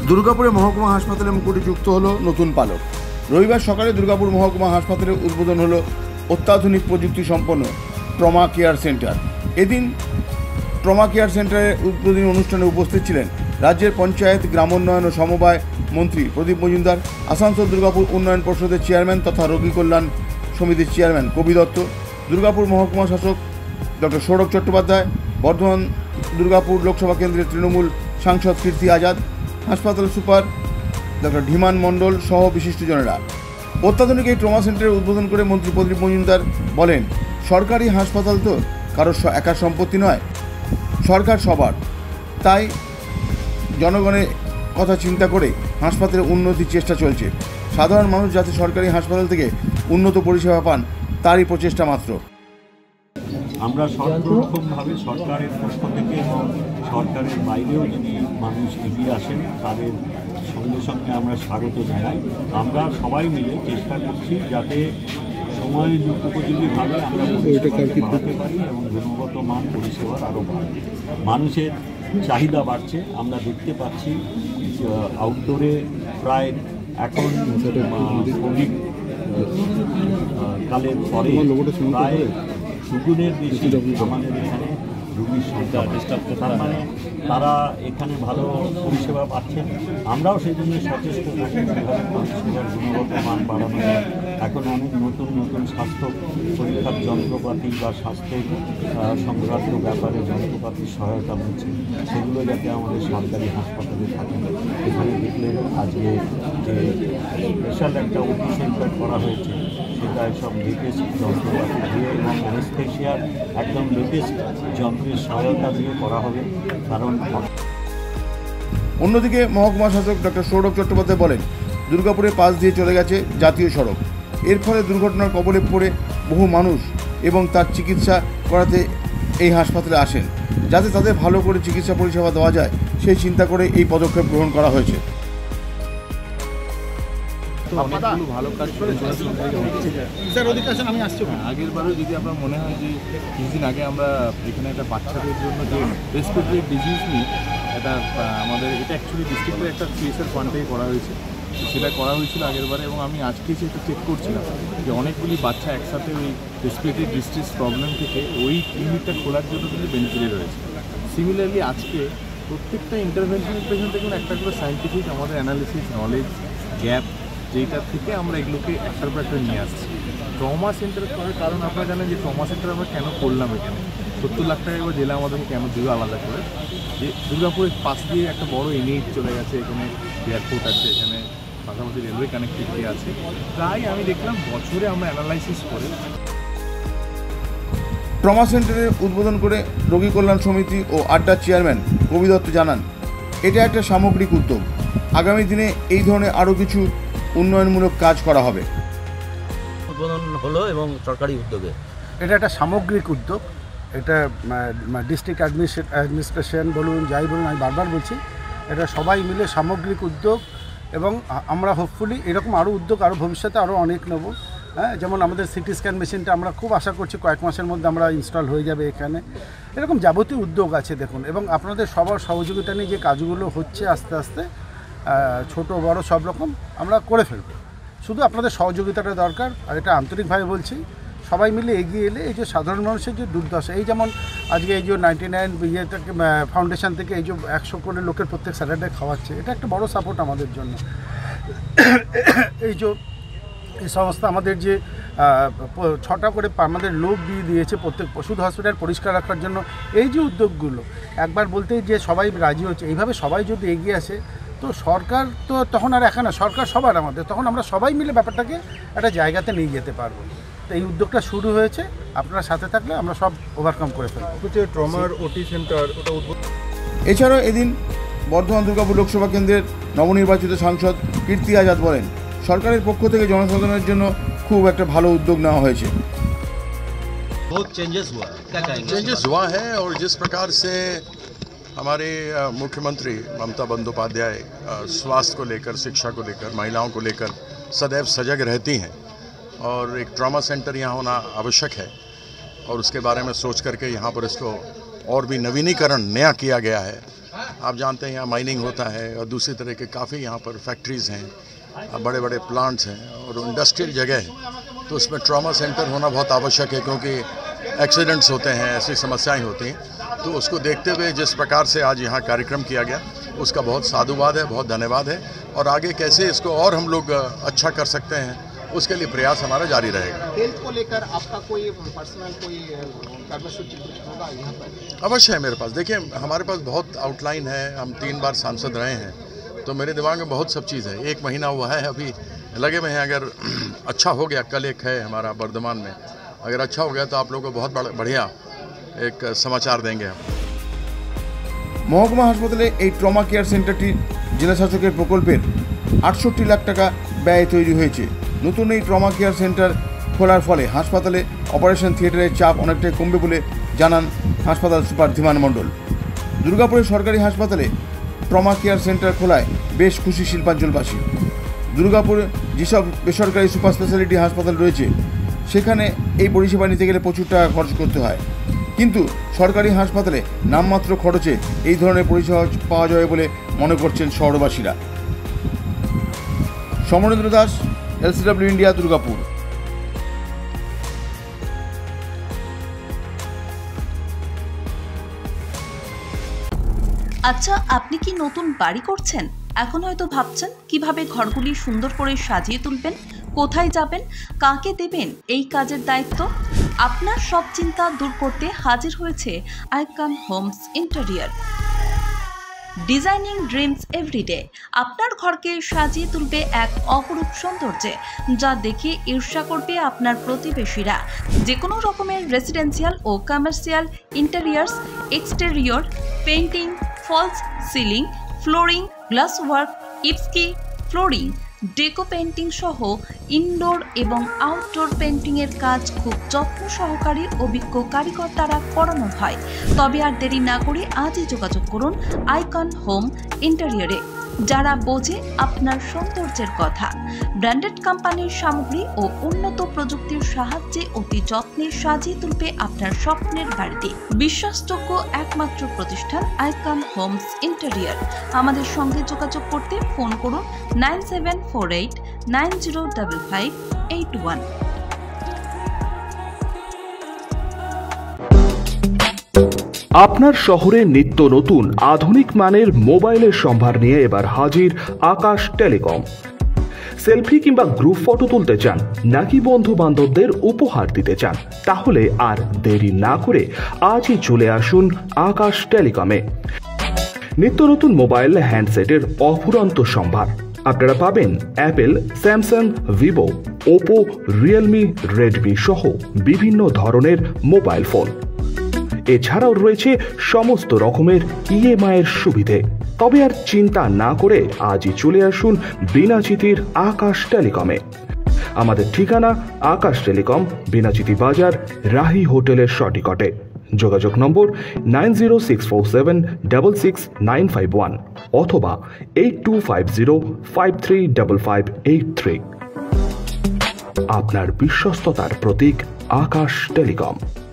দুর্গাপুরে মহকুমা হাসপাতালে মুকুটে যুক্ত হলো নতুন পালক। রবিবার সকালে দুর্গাপুর মহকুমা হাসপাতালে উদ্বোধন হলো অত্যাধুনিক প্রযুক্তি সম্পন্ন ট্রমা কেয়ার সেন্টার। এদিন ট্রমা কেয়ার সেন্টারের উদ্বোধনী অনুষ্ঠানে উপস্থিত ছিলেন রাজ্যের পঞ্চায়েত, গ্রামোন্নয়ন ও সমবায় মন্ত্রী প্রদীপ মজুমদার, আসানসোল দুর্গাপুর উন্নয়ন পর্ষদের চেয়ারম্যান তথা রোগী কল্যাণ সমিতির চেয়ারম্যান কবি দত্ত, দুর্গাপুর মহকুমা শাসক ডক্টর সৌরভ চট্টোপাধ্যায়, বর্ধমান দুর্গাপুর লোকসভা কেন্দ্রের তৃণমূল সাংসদ কীর্তি আজাদ, হাসপাতাল সুপার ডক্টর ধীমান মণ্ডল সহ বিশিষ্টজনেরা। অত্যাধুনিক এই ট্রমা সেন্টারের উদ্বোধন করে মন্ত্রী প্রদীপ মজুমদার বলেন, সরকারি হাসপাতাল তো কারোর একার সম্পত্তি নয়, সরকার সবার। তাই জনগণের কথা চিন্তা করে হাসপাতালের উন্নতির চেষ্টা চলছে। সাধারণ মানুষ যাতে সরকারি হাসপাতাল থেকে উন্নত পরিষেবা পান তারই প্রচেষ্টা মাত্র। আমরা সর্বরকমভাবে সরকারের পক্ষ থেকে এবং সরকারের বাইরেও যদি মানুষ এগিয়ে আসেন তাদের সঙ্গে সঙ্গে আমরা স্বাগত জানাই। আমরা সবাই মিলে চেষ্টা করছি যাতে সময় উপযোগীভাবে আমরা বাড়াতে পারি এবং গুণগত মান পরিষেবার আরও বাড়বে। মানুষের চাহিদা বাড়ছে, আমরা দেখতে পাচ্ছি আউটডোরে প্রায় এখন কোভিড কালের পরে প্রায় দুগুণের বেশি আমাদের এখানে রোগীর সংখ্যা। তার মানে তারা এখানে ভালো পরিষেবা পাচ্ছেন। আমরাও সেই জন্য সচেষ্ট থাকি সেভাবে পরিষেবার গুণগত মান বাড়ানো যায়। এখন অনেক নতুন নতুন স্বাস্থ্য পরীক্ষার যন্ত্রপাতি বা স্বাস্থ্যের সংক্রান্ত ব্যাপারে যন্ত্রপাতির সহায়তা হচ্ছে, সেগুলো যাতে আমাদের সরকারি হাসপাতালে থাকে। এখানে দেখলে আজকে যে স্পেশাল একটা ওটি সেন্টার করা হয়েছে, সেটা সব লেটেস্ট যন্ত্রপাতি দিয়ে এবং অ্যানেস্থেশিয়ার একদম লেটেস্ট যন্ত্রের সহায়তা দিয়ে করা হবে। কারণ অন্যদিকে মহকুমা শাসক ডক্টর সৌরভ চট্টোপাধ্যায় বলেন, দুর্গাপুরের পাশ দিয়ে চলে গেছে জাতীয় সড়ক। এর ফলে দুর্ঘটনার কবলে পড়ে বহু মানুষ এবং তার চিকিৎসা করাতে এই হাসপাতালে আসেন। যাতে তাদের ভালো করে চিকিৎসা পরিষেবা দেওয়া যায় সেই চিন্তা করে এই পদক্ষেপ গ্রহণ করা হয়েছে। অনেকগুলো ভালো কাজ করে স্যার ওদিকে আসেন, আমি আসছি। আগের বারও যদি আপনার মনে হয় যে কিছুদিন আগে আমরা এখানে একটা বাচ্চাদের জন্য যে রেসপিরেটরি ডিজিজ নিয়ে এটা আমাদের এটা অ্যাকচুয়ালি ডিস্ট্রিক্টের একটা সিএসআর ফান্ড থেকে করা হয়েছে, সেটা করা হয়েছিল আগেরবারে। এবং আমি আজকে এসে একটু চেক করছিলাম যে অনেকগুলি বাচ্চা একসাথে ওই রেসপিরেটরি ডিস্ট্রিস প্রবলেম থেকে ওই ক্লিনিকটা খোলার জন্য কিন্তু বেনিফিটে রয়েছে। সিমিলারলি আজকে প্রত্যেকটা ইন্টারভেনশনের পেছনে দেখুন একটা করে সায়েন্টিফিক আমাদের অ্যানালিসিস নলেজ গ্যাপ, যেটা থেকে আমরা এগুলোকে একটার পর একটা নিয়ে আসছি। ট্রমা সেন্টার করার কারণ আপনারা জানেন যে ট্রমা সেন্টার আমরা কেন করলাম এখানে। 70 লাখ টাকা করে জেলা আমাদেরকে কেন দিল আলাদা করে, যে দুর্গাপুরের পাশ দিয়ে একটা বড় এনএইচ চলে গেছে, এখানে এয়ারপোর্ট আছে, এখানে পাশাপাশি রেলওয়ে কানেক্টিভিটি আছে। প্রায় আমি দেখলাম বছরে আমরা অ্যানালাইসিস করে ট্রমা সেন্টারের উদ্বোধন করে রোগী কল্যাণ সমিতি ও আড্ডার চেয়ারম্যান কবি দত্ত জানান, এটা একটা সামগ্রিক উদ্যোগ। আগামী দিনে এই ধরনের আরও কিছু উন্নয়নমূলক কাজ করা হবে। উদ্বোধন হলো এবং সরকারি উদ্যোগে এটা একটা সামগ্রিক উদ্যোগ। এটা ডিস্ট্রিক্ট অ্যাডমিনিস্ট্রেশন বলুন, যাই বলুন, আমি বারবার বলছি, এটা সবাই মিলে সামগ্রিক উদ্যোগ। এবং আমরা হোপফুলি এরকম আরও উদ্যোগ আরও ভবিষ্যতে আরও অনেক নেব। হ্যাঁ, যেমন আমাদের সিটি স্ক্যান মেশিনটা আমরা খুব আশা করছি কয়েক মাসের মধ্যে আমরা ইনস্টল হয়ে যাবে এখানে। এরকম যাবতীয় উদ্যোগ আছে দেখুন, এবং আপনাদের সবার সহযোগিতা নিয়ে যে কাজগুলো হচ্ছে আস্তে আস্তে ছোট বড় সব রকম আমরা করে ফেলব। শুধু আপনাদের সহযোগিতাটা দরকার, আর এটা আন্তরিকভাবে বলছি। সবাই মিলে এগিয়ে এলে এই যে সাধারণ মানুষের যে দুর্দশা, এই যেমন আজকে এই যে 99 ইয়েটাকে ফাউন্ডেশন থেকে এই যে 100 করে লোকের প্রত্যেক স্যাটারডে খাওয়াচ্ছে, এটা একটা বড় সাপোর্ট আমাদের জন্য। এই যে এই সংস্থা আমাদের যে 6টা করে আমাদের লোক দিয়ে দিয়েছে প্রত্যেক ওষুধ হসপিটাল পরিষ্কার রাখার জন্য, এই যে উদ্যোগগুলো একবার বলতেই যে সবাই রাজি হচ্ছে, এইভাবে সবাই যদি এগিয়ে আসে তো সরকার তো তখন আর একা না, সরকার সবার আমাদের, তখন আমরা সবাই মিলে ব্যাপারটাকে একটা জায়গাতে নিয়ে যেতে পারবো। তো এই উদ্যোগটা শুরু হয়েছে, আপনারা সাথে থাকলে আমরা সব ওভারকাম করে ফেলবো। ট্রমার ওটি সেন্টার ওটা উদ্বোধন। এছাড়াও এদিন বর্ধমান দুর্গাপুর লোকসভা কেন্দ্রের নবনির্বাচিত সাংসদ কীর্তি আজাদ বলেন, সরকারের পক্ষ থেকে জনসাধারণের জন্য খুব একটা ভালো উদ্যোগ নেওয়া হয়েছে। बहुत चेंजेस हुआ है और जिस प्रकार से हमारे मुख्यमंत्री ममता बंदोपाध्याय स्वास्थ्य को लेकर, शिक्षा को लेकर, महिलाओं को लेकर सदैव सजग रहती हैं और एक ट्रॉमा सेंटर यहाँ होना आवश्यक है और उसके बारे में सोच करके यहाँ पर इसको और भी नवीनीकरण नया किया गया है। आप जानते हैं यहाँ माइनिंग होता है और दूसरी तरह के काफ़ी यहाँ पर फैक्ट्रीज़ हैं, बड़े बड़े प्लांट्स हैं और इंडस्ट्रियल जगह है, तो उसमें ट्रॉमा सेंटर होना बहुत आवश्यक है क्योंकि एक्सीडेंट्स होते हैं, ऐसी समस्याएं होती हैं। तो उसको देखते हुए जिस प्रकार से आज यहाँ कार्यक्रम किया गया उसका बहुत साधुवाद है, बहुत धन्यवाद है। और आगे कैसे इसको और हम लोग अच्छा कर सकते हैं उसके लिए प्रयास हमारा जारी रहेगा। हेल्थ को लेकर आपका कोई पर्सनल कोई कर्मसूची होगा यहाँ पर? अवश्य है मेरे पास। देखिए हमारे पास बहुत आउटलाइन है, हम 3 बार सांसद रहे हैं, तो मेरे दिमाग में बहुत सब चीज़ है। 1 महीना हुआ है, अभी लगे हुए हैं। अगर अच्छा हो गया, कल एक है हमारा वर्धमान में, अगर अच्छा हो गया तो आप लोगों को बहुत बढ़िया एक समाचार देंगे हम। মহকুমা হাসপাতালে এই ট্রমা কেয়ার সেন্টারটি জেলা শাসকের প্রকল্পের ৬৮ লাখ টাকা ব্যয়ে তৈরি হয়েছে। নতুন এই ট্রমা কেয়ার সেন্টার খোলার ফলে হাসপাতালে অপারেশন থিয়েটারের চাপ অনেকটাই কমবে বলে জানান হাসপাতাল সুপার ধীমান মণ্ডল। দুর্গাপুরের সরকারি হাসপাতালে ট্রমা কেয়ার সেন্টার খোলায় বেশ খুশি শিল্পাঞ্চলবাসী। দুর্গাপুরে যেসব বেসরকারি সুপার স্পেশালিটি হাসপাতাল রয়েছে সেখানে এই পরিষেবা নিতে গেলে প্রচুর টাকা খরচ করতে হয়, কিন্তু সরকারি হাসপাতালে নামমাত্র খরচে এই ধরনের পরিষেবা পাওয়া যাবে বলে মনে করছেন শহরবাসীরা। Samarendra Das, LCW India, Durgapur. আচ্ছা, আপনি কি নতুন বাড়ি করছেন? এখন হয়তো ভাবছেন কিভাবে ঘরগুলি সুন্দর করে সাজিয়ে তুলবেন, কোথায় যাবেন, কাকে দেবেন এই কাজের দায়িত্ব। আপনার সব চিন্তা দূর করতে হাজির হয়েছে Icon Homes Interior. Designing dreams everyday আপনার ঘরকে সাজিয়ে তুলবে এক অপরূপ সৌন্দর্যে, যা দেখে ঈর্ষা করবে আপনার প্রতিবেশীরা। যে কোনো রকমের রেসিডেন্সিয়াল ও commercial interiors, exterior, painting, false ceiling, flooring, glass work, ইপস্কি ফ্লোরিং, ডেকো পেইন্টিং সহ ইনডোর এবং আউটডোর পেইন্টিংয়ের কাজ খুব যত্ন সহকারে অভিজ্ঞ কারিগর দ্বারা করানো হয়। তবে আর দেরি না করে আজই যোগাযোগ করুন আইকন হোম ইন্টেরিয়রে, যারা বোঝে আপনার সৌন্দর্যের কথা। ব্র্যান্ডেড কোম্পানির সামগ্রী ও উন্নত প্রযুক্তির সাহায্যে অতি যত্নে সাজিয়ে তুলবে আপনার স্বপ্নের বাড়িতে। বিশ্বাসযোগ্য একমাত্র প্রতিষ্ঠান আইকন হোমস ইন্টেরিয়র। আমাদের সঙ্গে যোগাযোগ করতে ফোন করুন 9748905581। আপনার শহরে নিত্য নতুন আধুনিক মানের মোবাইলের সম্ভার নিয়ে এবার হাজির আকাশ টেলিকম। সেলফি কিংবা গ্রুপ ফটো তুলতে চান নাকি বন্ধু বান্ধবদের উপহার দিতে চান, তাহলে আর দেরি না করে আজই চলে আসুন আকাশ টেলিকমে। নিত্য নতুন মোবাইল হ্যান্ডসেটের অফুরন্ত সম্ভার। আপনারা পাবেন Apple, Samsung, Vivo, Oppo, Realme, Redmi সহ বিভিন্ন ধরনের মোবাইল ফোন। এছাড়াও রয়েছে সমস্ত রকমের EMI এর সুবিধে। তবে আর চিন্তা না করে আজই চলে আসুন বিনাচিতির আকাশ টেলিকমে। আমাদের ঠিকানা আকাশ টেলিকম, বিনাচিতি বাজার, রাহি হোটেলের সটিকটে। যোগাযোগ নম্বর 9064766951 অথবা 8250535583। আপনার বিশ্বস্ততার প্রতীক আকাশ টেলিকম।